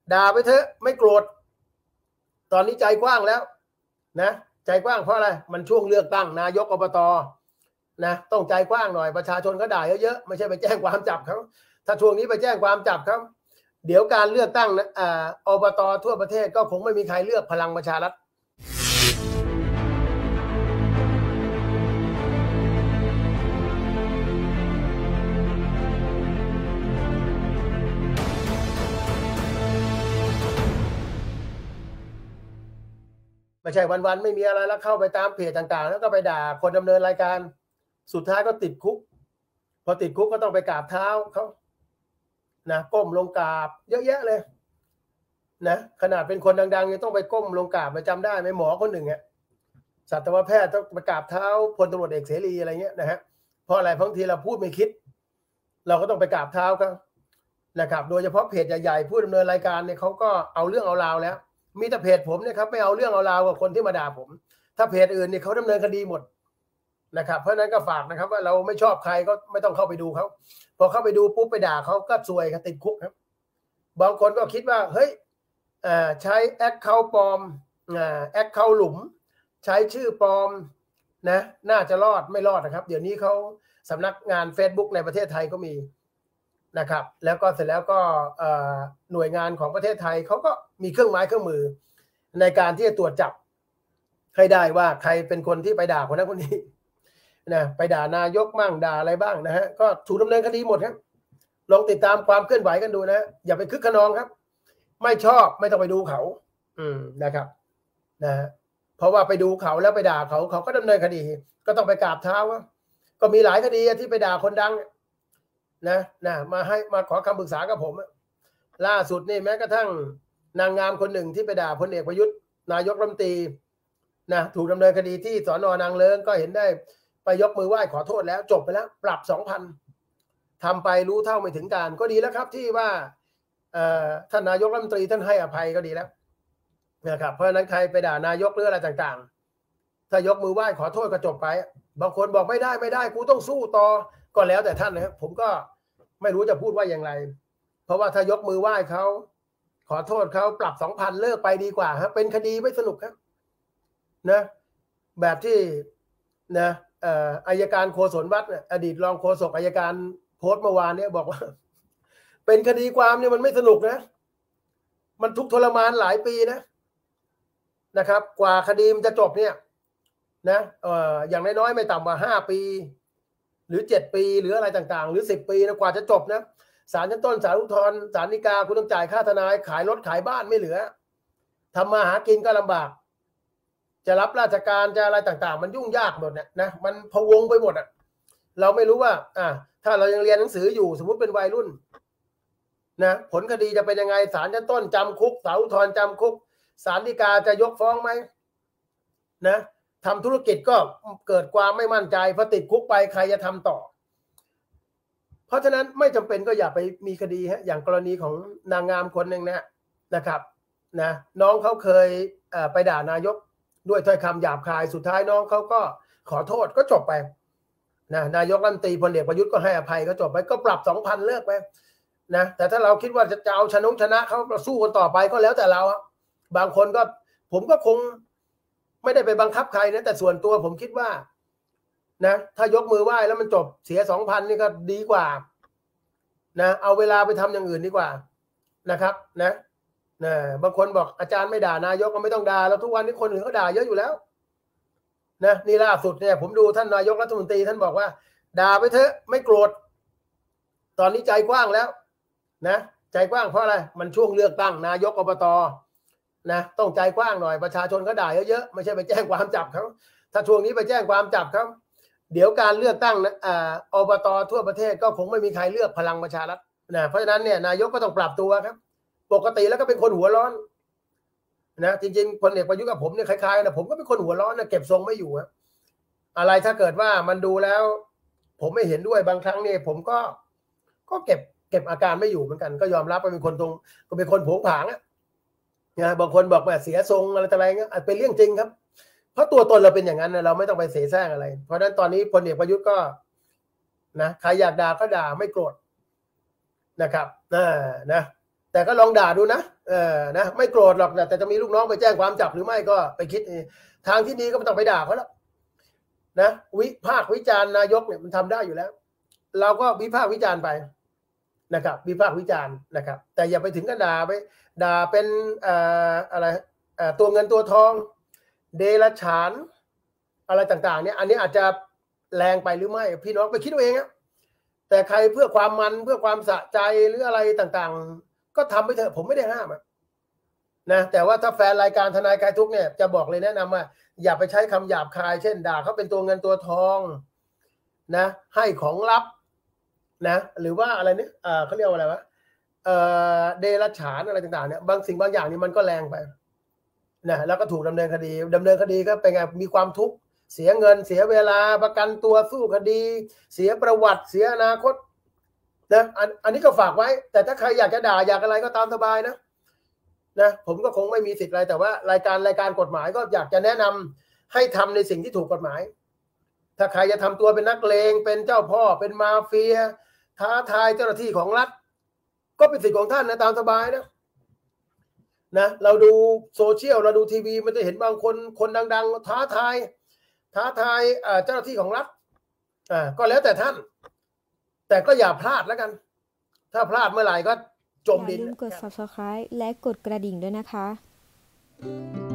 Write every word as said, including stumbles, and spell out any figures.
ด่าไปเถอะไม่โกรธตอนนี้ใจกว้างแล้วนะใจกว้างเพราะอะไรมันช่วงเลือกตั้งนายกอบต.นะต้องใจกว้างหน่อยประชาชนก็ด่าเยอะๆไม่ใช่ไปแจ้งความจับเขาถ้าช่วงนี้ไปแจ้งความจับเขาเดี๋ยวการเลือกตั้งนะอ่าอบต.ทั่วประเทศก็คงไม่มีใครเลือกพลังประชารัฐไม่ใช่วันๆไม่มีอะไรแล้วเข้าไปตามเพจต่างๆแล้วก็ไปด่าคนดำเนินรายการสุดท้ายก็ติดคุกพอติดคุกก็ต้องไปกราบเท้าเขานะก้มลงกราบเยอะแยะเลยนะขนาดเป็นคนดังๆยังต้องไปก้มลงกราบมาจำได้ไหมหมอคนหนึ่งอ่ะสัตวแพทย์ต้องไปกราบเท้าพลตำรวจเอกเสรีอะไรเงี้ยนะฮะเพราะอะไรบางทีเราพูดไม่คิดเราก็ต้องไปกราบเท้าเขานะครับโดยเฉพาะเพจใหญ่ๆผู้ดำเนินรายการเนี่ยเขาก็เอาเรื่องเอาราวแล้วมีแต่เพจผมเนี่ยครับไม่เอาเรื่องเอาราวกับคนที่มาด่าผมถ้าเพจอื่นเนี่ยเขาดำเนินคดีหมดนะครับเพราะนั้นก็ฝากนะครับว่าเราไม่ชอบใครก็ไม่ต้องเข้าไปดูเขาพอเข้าไปดูปุ๊บไปด่าเขาก็ซวยครับติดคุกครับบางคนก็คิดว่าเฮ้ยใช้แอคเคาท์ปลอมแอคเคาท์หลุมใช้ชื่อปลอมนะน่าจะรอดไม่รอดนะครับเดี๋ยวนี้เขาสำนักงาน Facebook ในประเทศไทยก็มีนะครับแล้วก็เสร็จแล้วก็หน่วยงานของประเทศไทยเขาก็มีเครื่องไม้เครื่องมือในการที่จะตรวจจับให้ได้ว่าใครเป็นคนที่ไปด่าคนนั้นคนนี้นะไปด่านายกมั่งด่าอะไรบ้างนะฮะก็ถูกดำเนินคดีหมดครับลองติดตามความเคลื่อนไหวกันดูนะอย่าไปคึกขนองครับไม่ชอบไม่ต้องไปดูเขาอืมนะครับนะเพราะว่าไปดูเขาแล้วไปด่าเขาเขาก็ดำเนินคดีก็ต้องไปกราบเท้าก็มีหลายคดีที่ไปด่าคนดังนะนะมาให้มาขอคำปรึกษากับผมล่าสุดนี่แม้กระทั่งนางงามคนหนึ่งที่ไปด่าพลเอกประยุทธ์นายกรัฐมนตรีนะถูกดำเนินคดีที่สน.นางเลิ้งก็เห็นได้ไปยกมือไหว้ขอโทษแล้วจบไปแล้วปรับ สองพัน ทำไปรู้เท่าไม่ถึงการก็ดีแล้วครับที่ว่าท่านนายกรัฐมนตรีท่านให้อภัยก็ดีแล้วนะครับเพราะฉะนั้นใครไปด่านายกหรืออะไรต่างๆถ้ายกมือไหว้ขอโทษก็จบไปบางคนบอกไม่ได้ไม่ได้กูต้องสู้ต่อก็แล้วแต่ท่านนะครับผมก็ไม่รู้จะพูดว่าอย่างไรเพราะว่าถ้ายกมือไหว้เขาขอโทษเขาปรับ สองพัน เลิกไปดีกว่าครับเป็นคดีไม่สนุกครับนะแบบที่นะอัยการโฆษณวัฒน์อดีตรองโฆษกอัยการโพสต์เมื่อวานเนี่ยบอกว่าเป็นคดีความเนี่ยมันไม่สนุกนะมันทุกข์ทรมานหลายปีนะนะครับกว่าคดีมันจะจบเนี่ยนะเอ่ออย่างน้อยๆไม่ต่ำกว่าห้าปีหรือเจ็ดปีหรืออะไรต่างๆหรือสิบปีนะกว่าจะจบนะศาลชั้นต้นศาลอุทธรณ์ศาลฎีกาคุณต้องจ่ายค่าทนายขายรถขายบ้านไม่เหลือทำมาหากินก็ลำบากจะรับราชการจะอะไรต่างๆมันยุ่งยากหมดเนี่ยนะมันพะวงไปหมดอ่ะเราไม่รู้ว่าอ่ะถ้าเรายังเรียนหนังสืออยู่สมมุติเป็นวัยรุ่นนะผลคดีจะเป็นยังไงศาลชั้นต้นจำคุกศาลอุทธรณ์จำคุกศาลฎีกาจะยกฟ้องไหมนะทำธุรกิจก็เกิดความไม่มั่นใจพอติดคุกไปใครจะทำต่อเพราะฉะนั้นไม่จำเป็นก็อย่าไปมีคดีฮะอย่างกรณีของนางงามคนหนึ่งนะนะครับนะน้องเขาเคยไปด่านายกด้วยถ้อยคำหยาบคายสุดท้ายน้องเขาก็ขอโทษก็จบไปนะนายกรัฐมนตรีพลเอกประยุทธ์ก็ให้อภัยก็จบไปก็ปรับ สองพัน เลิกไปนะแต่ถ้าเราคิดว่าจะเอาชนะชนะเขาสู้กันต่อไปก็แล้วแต่เราบางคนก็ผมก็คงไม่ได้ไปบังคับใครนะแต่ส่วนตัวผมคิดว่านะถ้ายกมือไหว้แล้วมันจบเสีย สองพัน นี่ก็ดีกว่านะเอาเวลาไปทำอย่างอื่นดีกว่านะครับนะนะบางคนบอกอาจารย์ไม่ด่านายกก็ไม่ต้องด่าแล้วทุกวันนี้คนอื่นเขาด่าเยอะอยู่แล้วนะนี่ล่าสุดเนี่ยผมดูท่านนายกรัฐมนตรีท่านบอกว่าด่าไปเถอะไม่โกรธตอนนี้ใจกว้างแล้วนะใจกว้างเพราะอะไรมันช่วงเลือกตั้งนายกอบต.นะต้องใจกว้างหน่อยประชาชนก็ด่าเยอะๆไม่ใช่ไปแจ้งความจับเขาถ้าช่วงนี้ไปแจ้งความจับเขาเดี๋ยวการเลือกตั้งนะอ่าอบต.ทั่วประเทศก็คงไม่มีใครเลือกพลังประชารัฐนะเพราะฉะนั้นเนี่ยนายกก็ต้องปรับตัวครับปกติแล้วก็เป็นคนหัวร้อนนะจริงๆพลเอกประยุทธ์กับผมเนี่ยคล้ายๆนะผมก็เป็นคนหัวร้อนนะเก็บทรงไม่อยู่ครับอะไรถ้าเกิดว่ามันดูแล้วผมไม่เห็นด้วยบางครั้งเนี่ยผมก็ก็เก็บเก็บอาการไม่อยู่เหมือนกันก็ยอมรับว่าเป็นคนตรงก็เป็นคนโผงผางอ่ะนะบางคนบอกว่าเสียทรงอะไรอะไรเงี้ยเป็นเรื่องจริงครับเพราะตัวตนเราเป็นอย่างนั้นนะเราไม่ต้องไปเสแสร้งอะไรเพราะฉะนั้นตอนนี้พลเอกประยุทธ์ก็นะใครอยากด่าก็ด่าไม่โกรธนะครับนะนะแต่ก็ลองด่าดูนะเออนะไม่โกรธหรอกแต่จะมีลูกน้องไปแจ้งความจับหรือไม่ก็ไปคิดทางที่ดีก็ไม่ต้องไปด่าเขาแล้วนะวิพากษ์วิจารณ์นายกเนี่ยมันทำได้อยู่แล้วเราก็วิพากษ์วิจารณ์ไปนะครับวิพากษ์วิจารณ์นะครับแต่อย่าไปถึงกับด่าไปด่าเป็นเอ่ออะไรเอ่อตัวเงินตัวทองเดรัจฉานอะไรต่างๆเนี่ยอันนี้อาจจะแรงไปหรือไม่พี่น้องไปคิดเอาเองนะแต่ใครเพื่อความมันเพื่อความสะใจหรืออะไรต่างๆก็ทำไปเถอะผมไม่ได้ห้ามนะแต่ว่าถ้าแฟนรายการทนายคลายทุกข์เนี่ยจะบอกเลยแนะนำว่าอย่าไปใช้คำหยาบคายเช่นด่าเขาเป็นตัวเงินตัวทองนะให้ของลับนะหรือว่าอะไรเนี่ยเออเขาเรียกว่าอะไรวะเออเดรัจฉานอะไรต่างๆเนี่ยบางสิ่งบางอย่างนี่มันก็แรงไปนะแล้วก็ถูกดำเนินคดีดำเนินคดีก็เป็นไงมีความทุกข์เสียเงินเสียเวลาประกันตัวสู้คดีเสียประวัติเสียอนาคตนะอันอันนี้ก็ฝากไว้แต่ถ้าใครอยากจะด่าอยากอะไรก็ตามสบายนะนะผมก็คงไม่มีสิทธิ์อะไรแต่ว่ารายการรายการกฎหมายก็อยากจะแนะนำให้ทำในสิ่งที่ถูกกฎหมายถ้าใครจะทำตัวเป็นนักเลงเป็นเจ้าพ่อเป็นมาเฟียท้าทายเจ้าหน้าที่ของรัฐก็เป็นสิทธิ์ของท่านนะตามสบายนะนะเราดูโซเชียลเราดูทีวีมันจะเห็นบางคนคนดังๆท้าทายท้าทายเจ้าหน้าที่ของรัฐอ่าก็แล้วแต่ท่านแต่ก็อย่าพลาดแล้วกันถ้าพลาดเมื่อไหร่ก็จมดินอย่าลืมกด ซับสไครบ์ และกดกระดิ่งด้วยนะคะ